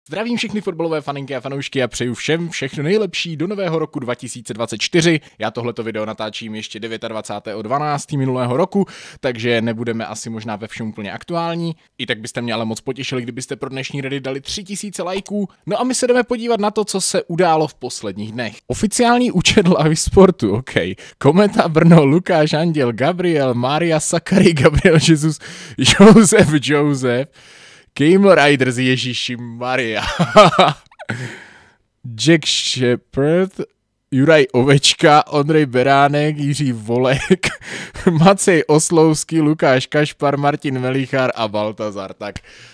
Zdravím všechny fotbalové faninky a fanoušky a přeju všem všechno nejlepší do nového roku 2024. Já tohleto video natáčím ještě 29.12. minulého roku, takže nebudeme asi možná ve všem úplně aktuální. I tak byste mě ale moc potěšili, kdybyste pro dnešní Reddit dali 3000 lajků. No a my se jdeme podívat na to, co se událo v posledních dnech. Oficiální účet Live Sportu, OK. Kometa Brno, Lukáš Anděl, Gabriel, Maria Sakary, Gabriel Jesus, Josef, Camel Riders, Ježíši Maria. Jack Shepard, Juraj Ovečka, Ondrej Beránek, Jiří Volek, Macej Oslovský, Lukáš Kašpar, Martin Melichár a Baltazar. Tak,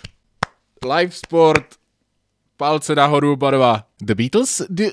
Live Sport, palce nahoru, barva. The Beatles? The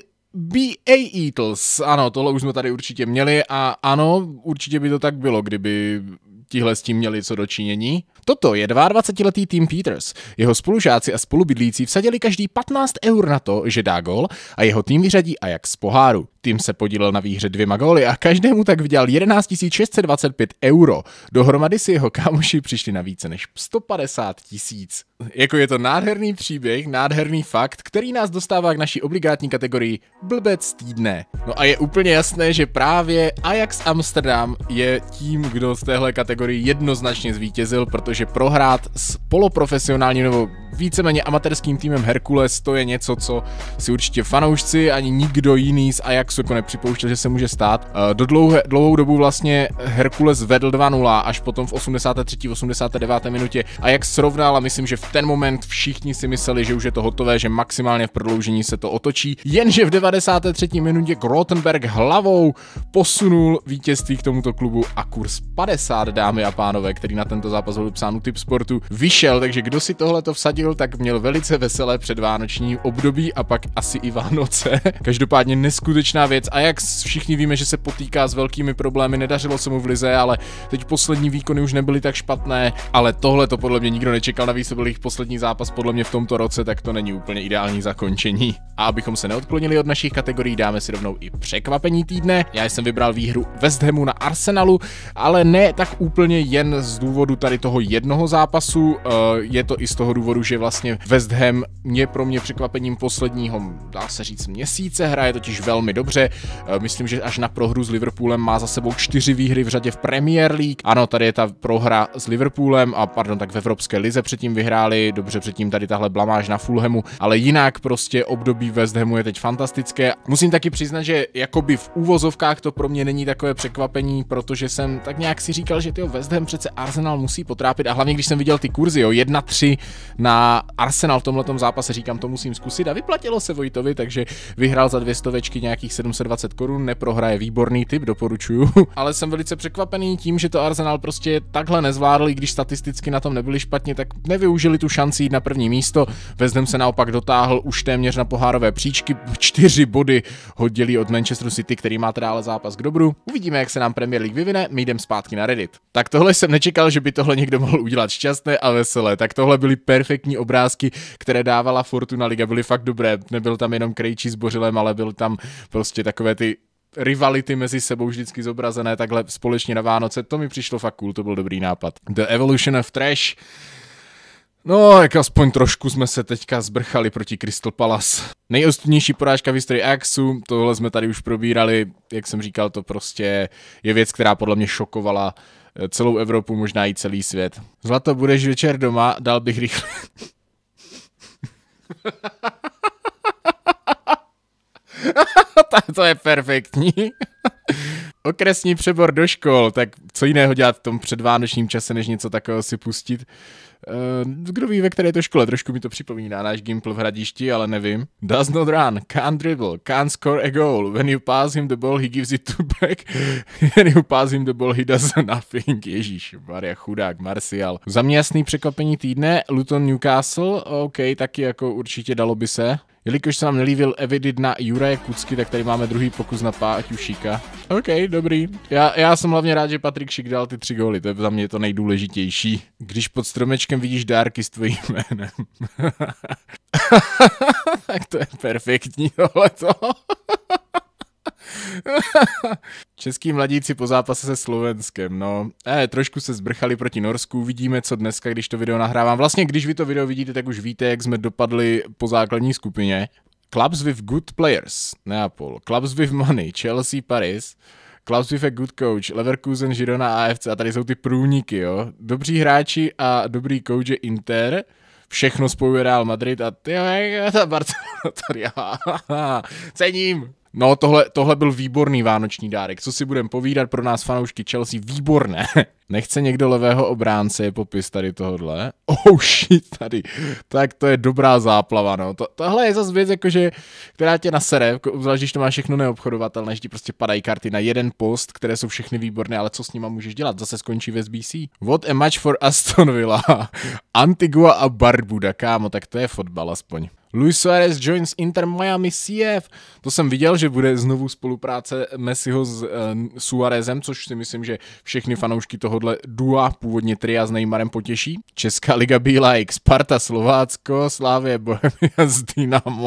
Beatles. Ano, tohle už jsme tady určitě měli a ano, určitě by to tak bylo, kdyby tihle s tím měli co dočinění. Toto je 22letý Tim Peters. Jeho spolužáci a spolubydlící vsadili každý 15 eur na to, že dá gól a jeho tým vyřadí Ajax z poháru. Tim se podílel na výhře 2 góly a každému tak vydělal 11 625 euro. Dohromady si jeho kámoši přišli na více než 150 000. Jako je to nádherný příběh, nádherný fakt, který nás dostává k naší obligátní kategorii Blbec týdne. No a je úplně jasné, že právě Ajax Amsterdam je tím, kdo z téhle kategorii jednoznačně zvítězil, protože prohrát s poloprofesionálním nebo víceméně amatérským týmem Herkules, to je něco, co si určitě fanoušci ani nikdo jiný z Ajaxu jako nepřipouštěl, že se může stát. Do dlouhou dobu vlastně Herkules vedl 2-0, až potom v 83. 89. minutě Ajax srovnal a myslím, že v ten moment všichni si mysleli, že už je to hotové, že maximálně v prodloužení se to otočí, jenže v 93. minutě Grottenberg hlavou posunul vítězství k tomuto klubu a kurz 50, dámy a pánové, který na tento zápas byl psán u Tipsportu, vyšel, takže kdo si tohleto vsadil, tak měl velice veselé předvánoční období a pak asi i Vánoce. Každopádně neskutečná věc. Ajax, všichni víme, že se potýká s velkými problémy, nedařilo se mu v lize, ale teď poslední výkony už nebyly tak špatné, ale tohle to podle mě nikdo nečekal, navíc to byl jejich poslední zápas podle mě v tomto roce, tak to není úplně ideální zakončení. A abychom se neodklonili od našich kategorií, dáme si rovnou i překvapení týdne. Já jsem vybral výhru West Hamu na Arsenalu, ale ne tak úplně jen z důvodu tady toho jednoho zápasu, je to i z toho důvodu, že vlastně West Ham je pro mě překvapením posledního, dá se říct, měsíce, hraje totiž velmi dobře. Myslím, že až na prohru s Liverpoolem má za sebou 4 výhry v řadě v Premier League. Ano, tady je ta prohra s Liverpoolem a tak v Evropské lize předtím vyhráli, dobře předtím tady tahle blamáž na Fulhamu, ale jinak prostě období West Hamu je teď fantastické. Musím taky přiznat, že jakoby v úvozovkách to pro mě není takové překvapení, protože jsem tak nějak si říkal, že West Ham přece Arsenal musí potrápit a hlavně když jsem viděl ty kurzy, 1-3 na Arsenal v tomhletom zápase, říkám, to musím zkusit a vyplatilo se Vojtovi, takže vyhrál za 200 nějakých 720 korun, neprohraje, výborný tip, doporučuju. Ale jsem velice překvapený tím, že to Arsenal prostě takhle nezvládl, i když statisticky na tom nebyli špatně, tak nevyužili tu šanci jít na první místo. West Ham se naopak dotáhl už téměř na pohárové příčky, 4 body ho dělí od Manchesteru City, který má teda ale zápas k dobru. Uvidíme, jak se nám Premier League vyvine, my jdem zpátky na Reddit. Tak tohle jsem nečekal, že by tohle někdo mohl udělat šťastné a veselé. Tak tohle byly perfektní obrázky, které dávala Fortuna Liga, byly fakt dobré. Nebyl tam jenom Krejčí s Bořilem, ale byl tam prostě takové ty rivality mezi sebou vždycky zobrazené takhle společně na Vánoce. To mi přišlo fakt cool, to byl dobrý nápad. The Evolution of Trash. No, jak aspoň trošku jsme se teďka zbrchali proti Crystal Palace. Nejostudnější porážka v historii Ajaxu, tohle jsme tady už probírali, jak jsem říkal, to prostě je věc, která podle mě šokovala celou Evropu, možná i celý svět. Zlato, budeš večer doma, dal bych rychle. To je perfektní. Okresní přebor do škol, tak co jiného dělat v tom předvánočním čase, než něco takového si pustit. Kdo ví, ve které to škole, trošku mi to připomíná náš Gimpl v Hradišti, ale nevím. Does not run, can't dribble, can't score a goal. When you pass him the ball, he gives it to back. When you pass him the ball, he does nothing. Ježíš, Maria, chudák, Martial. Za mě jasný překvapení týdne, Luton Newcastle, OK, taky jako určitě dalo by se. Jelikož se nám nelíbil Evidit na Juraje Kucky, tak tady máme druhý pokus na Páťu Šika. OK, dobrý. Já jsem hlavně rád, že Patrik Šik dal ty 3 góly, to je za mě to nejdůležitější. Když pod stromečkem vidíš dárky s tvojím jménem. Tak to je perfektní tohleto. Český mladíci po zápase se Slovenskem, no. Trošku se zbrchali proti Norsku, uvidíme, co dneska, když to video nahrávám. Vlastně, když vy to video vidíte, tak už víte, jak jsme dopadli po základní skupině. Clubs with good players, Neapol. Clubs with money, Chelsea, Paris. Clubs with a good coach, Leverkusen, Girona, AFC. A tady jsou ty průniky, jo. Dobří hráči a dobrý coach je Inter. Všechno spojuje Real Madrid a ta Barcelona tady, cením. No, tohle byl výborný vánoční dárek. Co si budem povídat pro nás fanoušky Chelsea? Výborné. Nechce někdo levého obránce, je popis tady tohodle. Oh shit, tady. Tak to je dobrá záplava, no. Tohle je zase věc, jakože, která tě nasere, zvlášť když to má všechno neobchodovatelné, že ti prostě padají karty na jeden post, které jsou všechny výborné, ale co s nima můžeš dělat? Zase skončí ve SBC. What a match for Aston Villa. Antigua a Barbuda, kámo, tak to je fotbal aspoň. Luis Suarez joins Inter Miami CF. To jsem viděl, že bude znovu spolupráce Messiho s Suarezem, což si myslím, že všechny fanoušky tohodle dua, původně tria s Neymarem potěší. Česká liga be like Sparta, Slovácko, Slavie, Bohemia s Dynamo.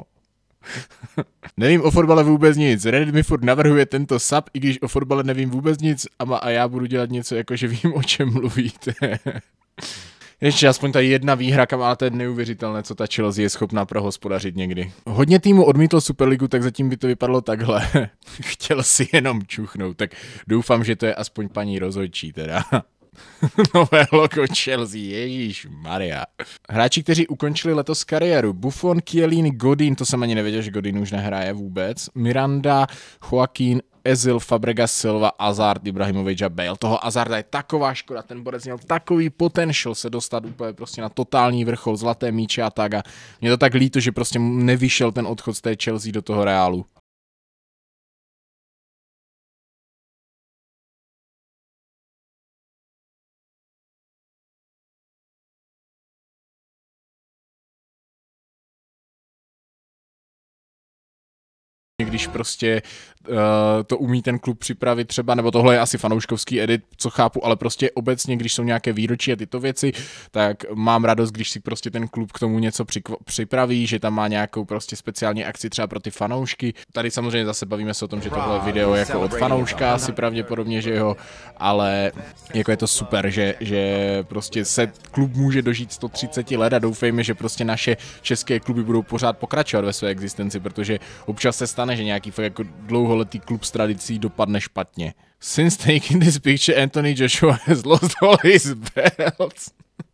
Nevím o fotbale vůbec nic. Reddit mi furt navrhuje tento sub, i když o fotbale nevím vůbec nic a já budu dělat něco, jako že vím, o čem mluvíte. Ještě aspoň ta jedna výhra, ale to je neuvěřitelné, co ta Chelsea je schopná prohospodařit někdy. Hodně týmu odmítlo Superligu, tak zatím by to vypadalo takhle. Chtěl si jenom čuchnout, tak doufám, že to je aspoň paní rozhodčí teda. Nové logo Chelsea, Ježíš Maria. Hráči, kteří ukončili letos kariéru. Buffon, Chiellini, Godin, to jsem ani nevěděl, že Godin už nehraje vůbec. Miranda, Joaquín, Ezil, Fabregas, Silva, Hazard, Ibrahimovič a Bale. Toho Hazarda je taková škoda, ten borec měl takový potential se dostat úplně prostě na totální vrchol, zlaté míče a tak. A mě to tak líto, že prostě nevyšel ten odchod z té Chelsea do toho Reálu. Když prostě to umí ten klub připravit třeba, nebo tohle je asi fanouškovský edit, co chápu, ale prostě obecně, když jsou nějaké výročí a tyto věci, tak mám radost, když si prostě ten klub k tomu něco připraví, že tam má nějakou prostě speciální akci třeba pro ty fanoušky. Tady samozřejmě zase bavíme se o tom, že tohle je video jako od fanouška, asi pravděpodobně, že jo, ale jako je to super, že prostě se klub může dožít 130 let a doufejme, že prostě naše české kluby budou pořád pokračovat ve své existenci, protože občas se stane, že nějaký fakt jako dlouholetý klub s tradicí dopadne špatně. Since taking this picture, Anthony Joshua has lost all his belts.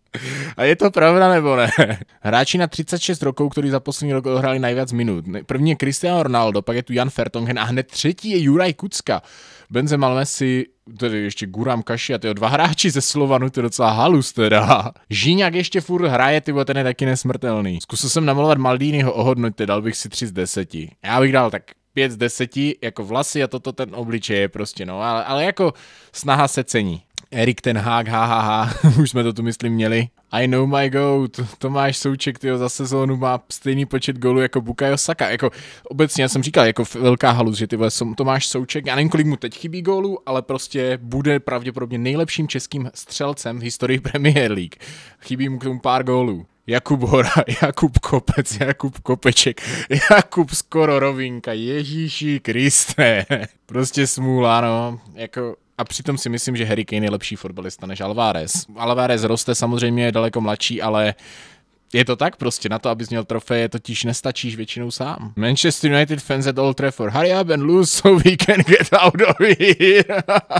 A je to pravda nebo ne? Hráči na 36 rokov, kteří za poslední rok odhráli nejvíc minut. První je Cristiano Ronaldo, pak je tu Jan Vertonghen a hned třetí je Juraj Kucka. Benzema, Messi, tedy ještě Guram Kaši a tyjo, dva hráči ze Slovanu, to je docela halus teda. Žíňák ještě furt hraje, tyjo, ten je taky nesmrtelný. Zkusil jsem namalovat Maldiniho, ohodnoťte, dal bych si 3 z 10. Já bych dal tak 5 z 10, jako vlasy a toto ten obličej je prostě, no, ale jako snaha se cení. Erik ten Hag, už jsme to tu myslím měli. I know my goat, Tomáš Souček, tyjo, za sezónu má stejný počet gólů jako Bukayo Saka, jako obecně já jsem říkal, jako velká halus, že tyhle Tomáš Souček, já nevím, kolik mu teď chybí gólů, ale prostě bude pravděpodobně nejlepším českým střelcem v historii Premier League. Chybí mu k tomu pár gólů. Jakub Hora, Jakub Kopec, Jakub Kopeček, Jakub skoro Rovinka, Ježíši Kriste. Prostě smůla, no, jako... A přitom si myslím, že Harry Kane je lepší fotbalista než Alvarez. Alvarez roste samozřejmě, je daleko mladší, ale je to tak prostě, na to, abys měl trofeje, totiž nestačíš většinou sám. Manchester United fans at Old Trafford, hurry up and lose so we can get out of here.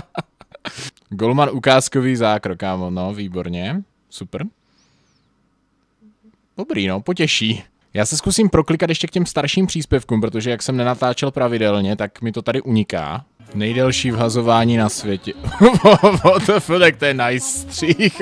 Golman ukázkový zákrok, kámo, no, výborně, super. Dobrý, no, potěší. Já se zkusím proklikat ještě k těm starším příspěvkům, protože jak jsem nenatáčel pravidelně, tak mi to tady uniká. Nejdelší vhazování na světě. Tak to je nice střih.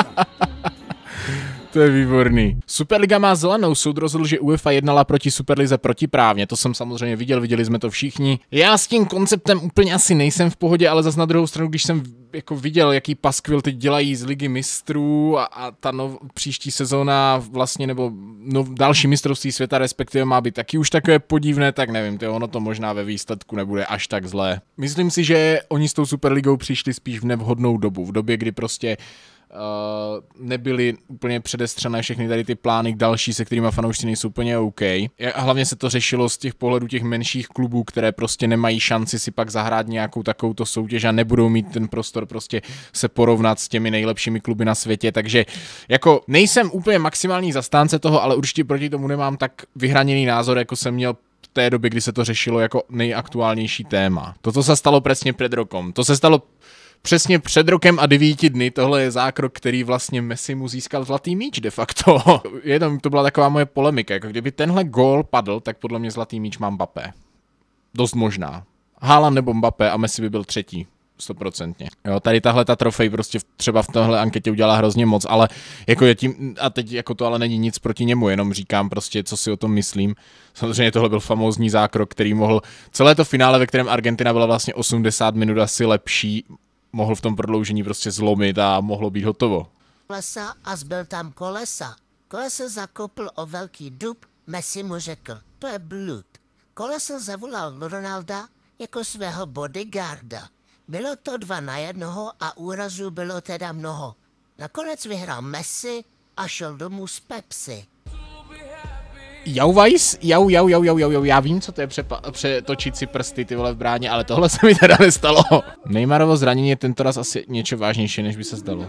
To je výborný. Superliga má zelenou, soud rozhodl, že UEFA jednala proti Superlize protiprávně, to jsem samozřejmě viděli jsme to všichni. Já s tím konceptem úplně asi nejsem v pohodě, ale zase na druhou stranu, když jsem jako viděl, jaký paskvil teď dělají z Ligy mistrů a ta příští sezóna vlastně, nebo další mistrovství světa respektive má být taky už takové podivné, tak nevím, ono to možná ve výsledku nebude až tak zlé. Myslím si, že oni s tou Superligou přišli spíš v nevhodnou dobu, v době, kdy prostě nebyly úplně předestřené všechny tady ty plány další, se kterými fanoušci nejsou úplně OK. A hlavně se to řešilo z těch pohledů těch menších klubů, které prostě nemají šanci si pak zahrát nějakou takovouto soutěž a nebudou mít ten prostor prostě se porovnat s těmi nejlepšími kluby na světě, takže jako nejsem úplně maximální zastánce toho, ale určitě proti tomu nemám tak vyhraněný názor, jako jsem měl v té době, kdy se to řešilo jako nejaktuálnější téma. Toto se stalo přesně před rokem. To se stalo přesně před rokem a 9 dny. Tohle je zákrok, který vlastně Messi mu získal zlatý míč de facto. Jenom to byla taková moje polemika. Jako kdyby tenhle gól padl, tak podle mě zlatý míč má Mbappé. Dost možná. Haaland nebo Mbappé a Messi by byl třetí. 100%. Jo, tady tahle ta trofej prostě třeba v téhle anketě udělala hrozně moc, ale jako je tím, a teď jako to ale není nic proti němu, jenom říkám prostě, co si o tom myslím. Samozřejmě tohle byl famózní zákrok, který mohl celé to finále, ve kterém Argentina byla vlastně 80 minut asi lepší, mohl v tom prodloužení prostě zlomit a mohlo být hotovo. Kolesa a zbyl tam kolesa. Kolesa zakopl o velký dub, Messi mu řekl, to je blud. Kolesa zavolal Ronalda jako svého bodyguarda. Bylo to 2-1 a úrazů bylo teda mnoho. Nakonec vyhrál Messi a šel domů z Pepsi. Jau Weiss, jau, já vím, co to je přetočit si prsty, ty vole, v bráně, ale tohle se mi teda nestalo. Neymarovo zranění je tentoraz asi něco vážnější, než by se zdalo.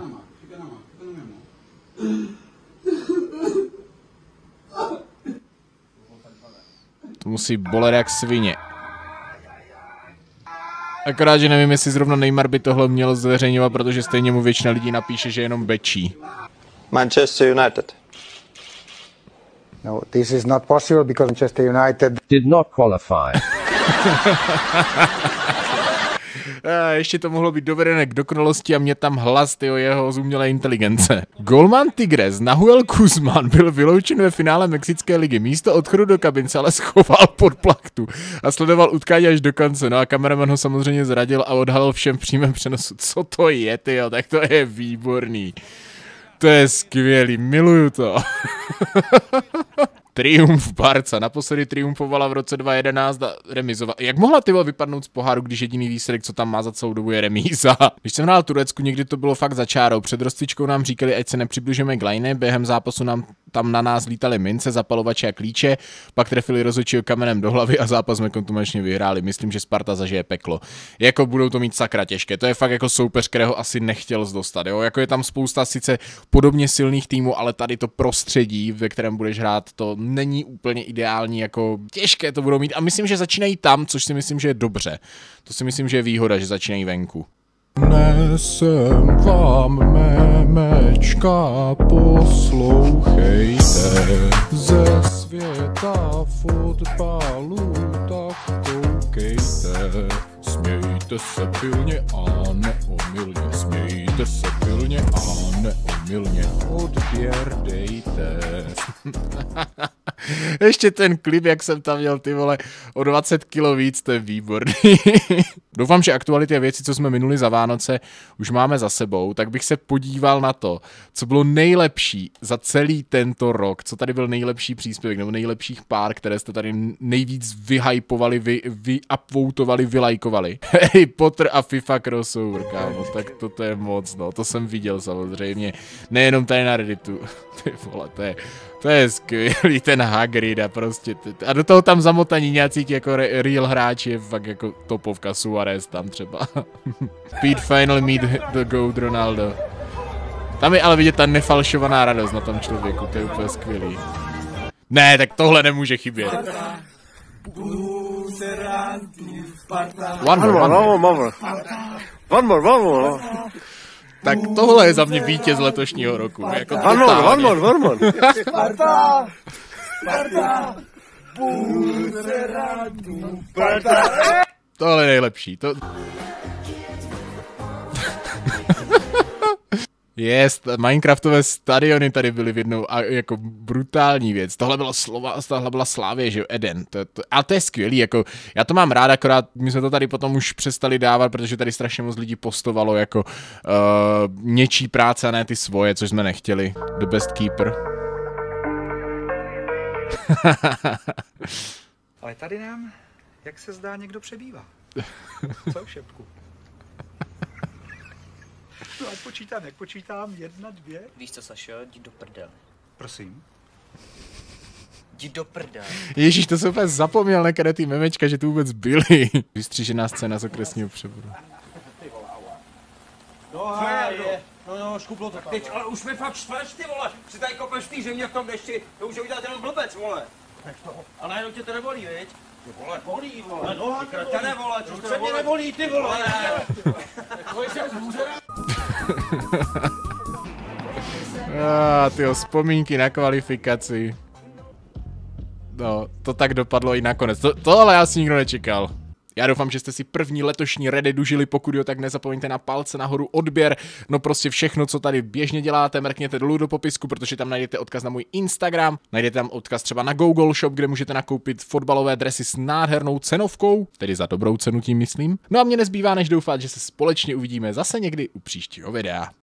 To musí bolet jak svině. Akorát, že nevím, jestli zrovna Neymar by tohle měl zveřejňovat, protože stejně mu většina lidí napíše, že jenom bečí. Manchester United. No, this is not possible because Manchester United did not qualify. Ještě to mohlo být dovedené k dokonalosti a mě tam hlas tyho jeho zumělé inteligence. Golman Tigres Nahuel Guzman byl vyloučen ve finále Mexické ligy. Místo odchodu do kabince ale schoval pod plachtu a sledoval utkání až do konce. No a kameraman ho samozřejmě zradil a odhalil všem v přímém přenosu. Co to je, tyjo, tak to je výborný. To je skvělý, miluju to. Triumf Barca. Naposledy triumfovala v roce 2011 a remizovala. Jak mohla tyvo vypadnout z poháru, když jediný výsledek, co tam má za celou dobu, je remíza? Když jsem hrál Turecku, někdy to bylo fakt za čárou. Před rozcvičkou nám říkali, ať se nepřibližujeme k lajně, během zápasu nám tam na nás lítaly mince, zapalovače a klíče, pak trefili rozhodčího kamenem do hlavy a zápas jsme kontumačně vyhráli. Myslím, že Sparta zažije peklo. Jako budou to mít sakra těžké. To je fakt jako soupeř, kterého asi nechtěl dostat, jo? Jako je tam spousta sice podobně silných týmů, ale tady to prostředí, ve kterém budeš hrát, to není úplně ideální, jako těžké to budou mít a myslím, že začínají tam, což si myslím, že je dobře. To si myslím, že je výhoda, že začínají venku. Nesem vám mémečka, poslouchejte ze světa fotbalu, tak koukejte. Smějte se pilně a neomylně, smějte se pilně a neomylně, odběr dejte. Ještě ten klip, jak jsem tam měl, ty vole, o 20 kilo víc, to je výborný. Doufám, že aktuality a věci, co jsme minuli za Vánoce, už máme za sebou, tak bych se podíval na to, co bylo nejlepší za celý tento rok, co tady byl nejlepší příspěvek, nebo nejlepších pár, které jste tady nejvíc vyhypovali, vyupvotovali, vylajkovali. Harry Potter a FIFA crossover, kámo, tak to je moc, no, to jsem viděl samozřejmě, nejenom tady na Redditu, ty vole, to je skvělý, ten Hagrid a prostě, a do toho tam zamotaní nějací jako real hráči, je fakt jako topovka, Suarez tam třeba. Pete finally meet the GOAT Ronaldo. Tam je ale vidět ta nefalšovaná radost na tom člověku, to je úplně skvělý. Ne, tak tohle nemůže chybět. One more. Tak tohle je za mě vítěz letošního roku. Jako one more. Sparta! Tohle je nejlepší. Minecraftové stadiony tady byly v jednou a jako brutální věc. Tohle byla Slávě, že jo, Eden. A to je skvělý, jako já to mám rád, akorát my jsme to tady potom už přestali dávat, protože tady strašně moc lidí postovalo jako něčí práce a ne ty svoje, což jsme nechtěli. The best keeper. Ale tady nám, jak se zdá, někdo přebývá. Co, Šepku? No, jak počítám, 1, 2. Víš co, Sašo, jdi do prdele. Prosím. Jdi do prdele. Ježíš, to jsem úplně zapomněl na ty memečka, že tu vůbec byly. Vystřížená scéna z okresního přeboru. No, škuplo to teď, ale už jsme fakt štveš, ty vole. Si tady kopeš v té země v tom dešti, to už je udělat jenom blbec, vole. A najednou tě to nebolí, viď? Ty vole, bolí, vole. No, ty kratane, vole, co se mě nebolí, ty vole. Tyjo, vzpomínky na kvalifikaci. No, to tak dopadlo i nakonec. To ale asi nikdo nečekal. Já doufám, že jste si první letošní Reddit užili, pokud jo, tak nezapomeňte na palce nahoru, odběr, no prostě všechno, co tady běžně děláte, mrkněte dolů do popisku, protože tam najdete odkaz na můj Instagram, najdete tam odkaz třeba na Google Shop, kde můžete nakoupit fotbalové dresy s nádhernou cenovkou, tedy za dobrou cenu tím myslím. No a mě nezbývá než doufat, že se společně uvidíme zase někdy u příštího videa.